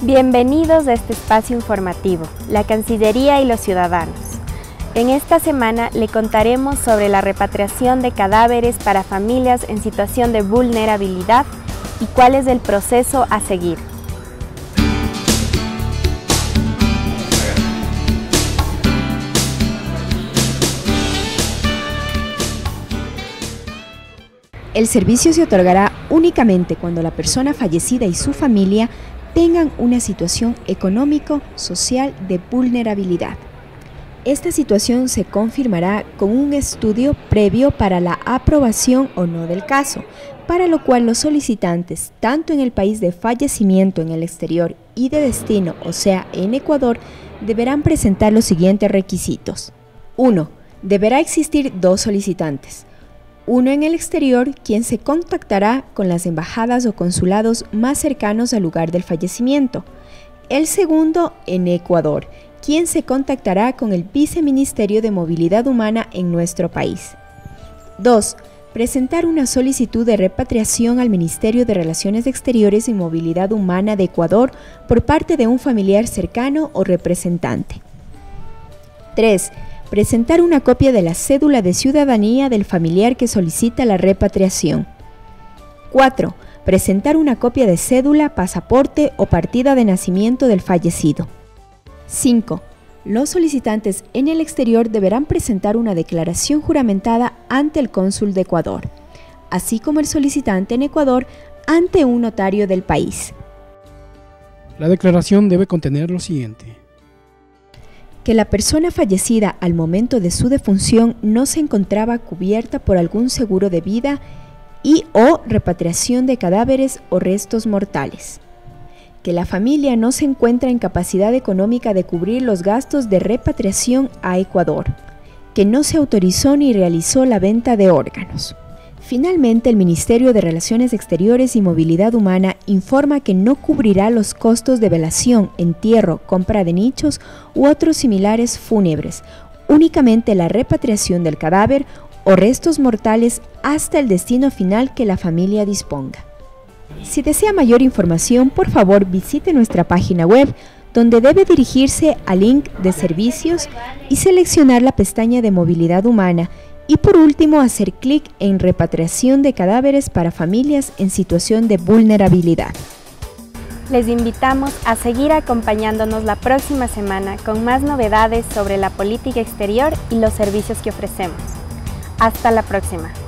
Bienvenidos a este espacio informativo, la Cancillería y los ciudadanos. En esta semana le contaremos sobre la repatriación de cadáveres para familias en situación de vulnerabilidad y cuál es el proceso a seguir. El servicio se otorgará únicamente cuando la persona fallecida y su familia tengan una situación económico-social de vulnerabilidad. Esta situación se confirmará con un estudio previo para la aprobación o no del caso, para lo cual los solicitantes, tanto en el país de fallecimiento en el exterior y de destino, o sea, en Ecuador, deberán presentar los siguientes requisitos. 1. Deberá existir 2 solicitantes. Uno en el exterior, quien se contactará con las embajadas o consulados más cercanos al lugar del fallecimiento. El segundo en Ecuador, quien se contactará con el Viceministerio de Movilidad Humana en nuestro país. 2. Presentar una solicitud de repatriación al Ministerio de Relaciones Exteriores y Movilidad Humana de Ecuador por parte de un familiar cercano o representante. 3. Presentar una copia de la cédula de ciudadanía del familiar que solicita la repatriación. 4. Presentar una copia de cédula, pasaporte o partida de nacimiento del fallecido. 5. Los solicitantes en el exterior deberán presentar una declaración juramentada ante el cónsul de Ecuador, así como el solicitante en Ecuador ante un notario del país. La declaración debe contener lo siguiente: que la persona fallecida al momento de su defunción no se encontraba cubierta por algún seguro de vida y o repatriación de cadáveres o restos mortales. Que la familia no se encuentra en capacidad económica de cubrir los gastos de repatriación a Ecuador. Que no se autorizó ni realizó la venta de órganos. Finalmente, el Ministerio de Relaciones Exteriores y Movilidad Humana informa que no cubrirá los costos de velación, entierro, compra de nichos u otros similares fúnebres, únicamente la repatriación del cadáver o restos mortales hasta el destino final que la familia disponga. Si desea mayor información, por favor visite nuestra página web, donde debe dirigirse al link de servicios y seleccionar la pestaña de Movilidad Humana. Y por último, hacer clic en repatriación de cadáveres para familias en situación de vulnerabilidad. Les invitamos a seguir acompañándonos la próxima semana con más novedades sobre la política exterior y los servicios que ofrecemos. Hasta la próxima.